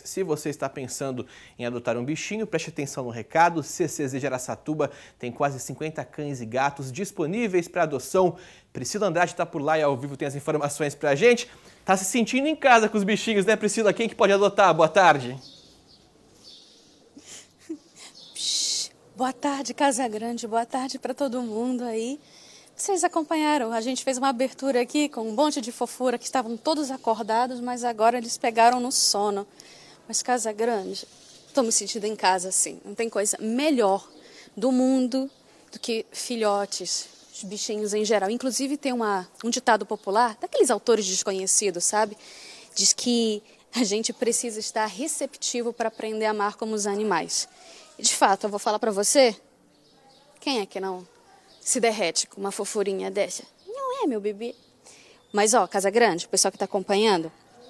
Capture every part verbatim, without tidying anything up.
Se você está pensando em adotar um bichinho, preste atenção no recado. C C Z de Araçatuba tem quase cinquenta cães e gatos disponíveis para adoção. Priscila Andrade está por lá e ao vivo tem as informações para a gente. Está se sentindo em casa com os bichinhos, né, Priscila? Quem que pode adotar? Boa tarde. Boa tarde, Casa Grande. Boa tarde para todo mundo aí. Vocês acompanharam, a gente fez uma abertura aqui com um monte de fofura que estavam todos acordados, mas agora eles pegaram no sono. Mas Casa Grande, estou me sentindo em casa assim. Não tem coisa melhor do mundo do que filhotes, os bichinhos em geral. Inclusive tem uma, um ditado popular, daqueles autores desconhecidos, sabe? Diz que a gente precisa estar receptivo para aprender a amar como os animais. E de fato, eu vou falar para você, quem é que não se derrete com uma fofurinha dessa? Não é, meu bebê? Mas, ó, Casa Grande, o pessoal que está acompanhando,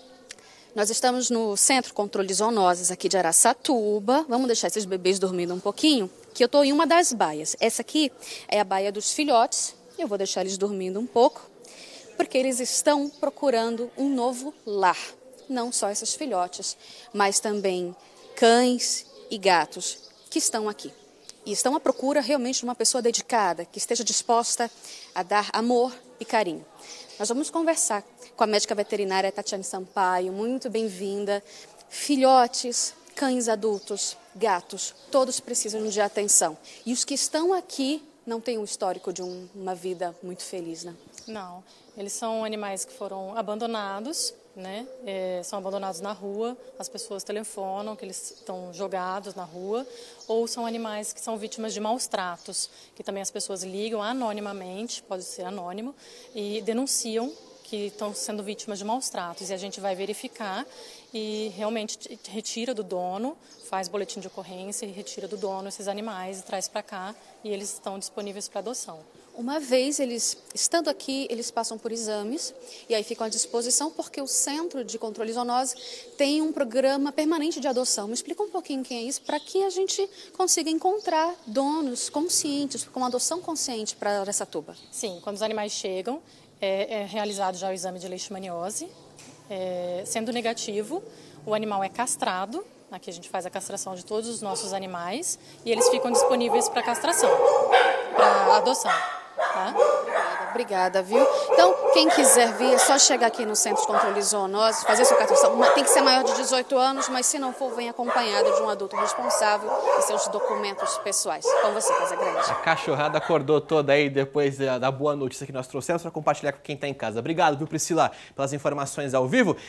nós estamos no Centro Controle de Zoonoses aqui de Araçatuba. Vamos deixar esses bebês dormindo um pouquinho, que eu estou em uma das baias. Essa aqui é a baia dos filhotes. Eu vou deixar eles dormindo um pouco, porque eles estão procurando um novo lar. Não só esses filhotes, mas também cães e gatos que estão aqui. E estão à procura realmente de uma pessoa dedicada, que esteja disposta a dar amor e carinho. Nós vamos conversar com a médica veterinária Tatiane Sampaio, muito bem-vinda. Filhotes, cães adultos, gatos, todos precisam de atenção. E os que estão aqui não têm um histórico de um, uma vida muito feliz, né? Não, eles são animais que foram abandonados, né? É, são abandonados na rua, as pessoas telefonam que eles estão jogados na rua, ou são animais que são vítimas de maus tratos, que também as pessoas ligam anonimamente, pode ser anônimo, e denunciam que estão sendo vítimas de maus tratos. E a gente vai verificar e realmente retira do dono, faz boletim de ocorrência e retira do dono esses animais e traz para cá, e eles estão disponíveis para adoção. Uma vez eles, estando aqui, eles passam por exames e aí ficam à disposição porque o Centro de Controle de Zoonose tem um programa permanente de adoção. Me explica um pouquinho quem é isso, para que a gente consiga encontrar donos conscientes, com uma adoção consciente para Araçatuba. Sim, quando os animais chegam, é, é realizado já o exame de leishmaniose. É, sendo negativo, o animal é castrado. Aqui a gente faz a castração de todos os nossos animais e eles ficam disponíveis para castração, para adoção. Tá? Obrigada, obrigada, viu? Então, quem quiser vir, é só chegar aqui no Centro de Controle de Zoonoses, fazer sua castração. Tem que ser maior de dezoito anos, mas se não for, vem acompanhado de um adulto responsável e seus documentos pessoais. Com você, Casa Grande. A cachorrada acordou toda aí depois da boa notícia que nós trouxemos para compartilhar com quem está em casa. Obrigado, viu, Priscila, pelas informações ao vivo.